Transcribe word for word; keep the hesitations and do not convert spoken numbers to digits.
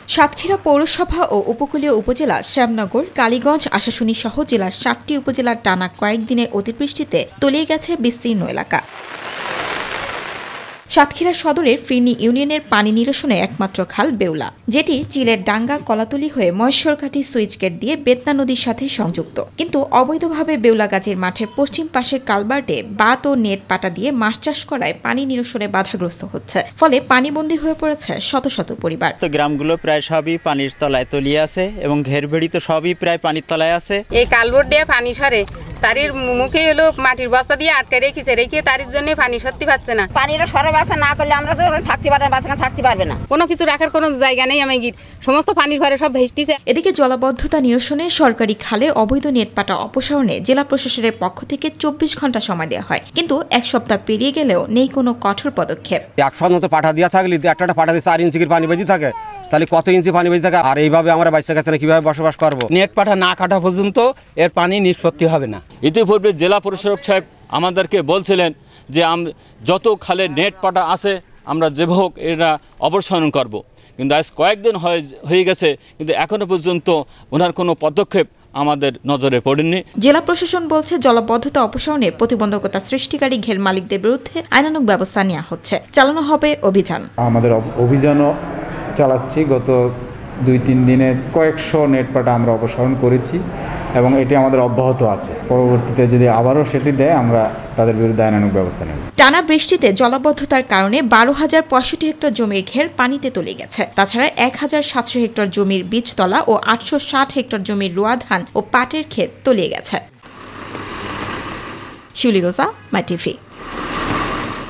সাতক্ষীরা পৌরসভা ও উপকূলীয় উপজেলা শ্যামনগর, কালীগঞ্জ, আশাশুনি সহ জেলার সাতটি উপজেলার টানা কয়েকদিনের অতিবৃষ্টিতে তলিয়ে গেছে বিস্তীর্ণ এলাকা। সাতক্ষীরা সদরের ফিরনি ইউনিয়নের পানি নিরসনে একমাত্র খাল বেউলা, যেটি চিলের ডাঙ্গা কলাতলি হয়ে মহেশ্বরঘাটি সুইচ গেট দিয়ে বেতনা নদীর সাথে সংযুক্ত। কিন্তু অবৈধভাবে বেউলা গাছের মাঠের পশ্চিম পাশের কালবার্টে বাত ও নেট পাটা দিয়ে মাছ চাষ করায় পানি নিরসনে বাধাগ্রস্ত হচ্ছে, ফলে পানিবন্দী হয়ে পড়েছে শত শত পরিবার। তো গ্রামগুলো প্রায় সবই পানির তলায় তলিয়ে আছে এবং ঘেরভেড়ি তো সবই প্রায় পানির তলায় আছে। এই কালবোর্ড দিয়ে পানি সরে, তারির মুখে হলো মাটির বস্তা দিয়ে আটকে রেখেছে, রেখে তারির জন্য পানি সত্যি পাচ্ছে না। পানিটা সরে বাসা না করলে আমরা তো থাকতে পারবো না, বাচ্চা থাকতে পারবে না। কোনো কিছু রাখার কোনো জায়গা নেই, আমি গিয়ে সমস্ত পানির ভরে সব ভেস্টিছে। এদিকে জলাবদ্ধতা নিরসনে সরকারি খালে অবৈধ নেটপাটা অপসারণে জেলা প্রশাসনের পক্ষ থেকে চব্বিশ ঘন্টা সময় দেওয়া হয়, কিন্তু এক সপ্তাহ পেরিয়ে গেলেও নেই কোনো কঠোর পদক্ষেপ। একশো মতো পাঠা দেওয়া থাকলে একটা পাঠা দিয়ে চার ইঞ্চি পানি বেঁধে থাকে, তাহলে কত ইঞ্চি পানি বেঁধে থাকে? আর এইভাবে আমরা বাচ্চা কাছে কিভাবে বসবাস করবো? নেট পাঠা না কাটা পর্যন্ত এর পানি নিষ্পত্তি হবে না। ইতিপূর্বে জেলা প্রশাসক সাহেব আমাদেরকে বলছিলেন যে যত খালে নেট পাটা আছে আমরা যে হোক এটা অপসারণ করব, কিন্তু আজ কয়েকদিন হয়ে গেছে, কিন্তু এখনো পর্যন্ত ওনার কোনো পদক্ষেপ আমাদের নজরে পড়েনি। জেলা প্রশাসন বলছে জলাবদ্ধতা অপসারণে প্রতিবন্ধকতা সৃষ্টিকারী ঘের মালিকদের বিরুদ্ধে আইনানুগ ব্যবস্থা নেওয়া হচ্ছে, চালানো হবে অভিযান। আমাদের অভিযানও চালাচ্ছি। গত দুই তিন দিনে কয়েকশো নেটপাটা আমরা অপসারণ করেছি এবং এটি আমাদের অব্যাহত আছে। পরবর্তীতে যদি আবারও সেটি দেয় আমরা তাদের বিরুদ্ধে আইনানুগ ব্যবস্থা নেব। টানা বৃষ্টিতে জলাবদ্ধতার কারণে বারো হাজার পঁয়ষট্টি হেক্টর জমির ঘের পানিতে তলে গেছে। তাছাড়া এক হাজার সাতশো হেক্টর জমির বীজতলা ও আটশো ষাট হেক্টর জমির রোয়া ধান ও পাটের ক্ষেত তলিয়ে গেছে। শিউলি রোজা, মাইটিভি।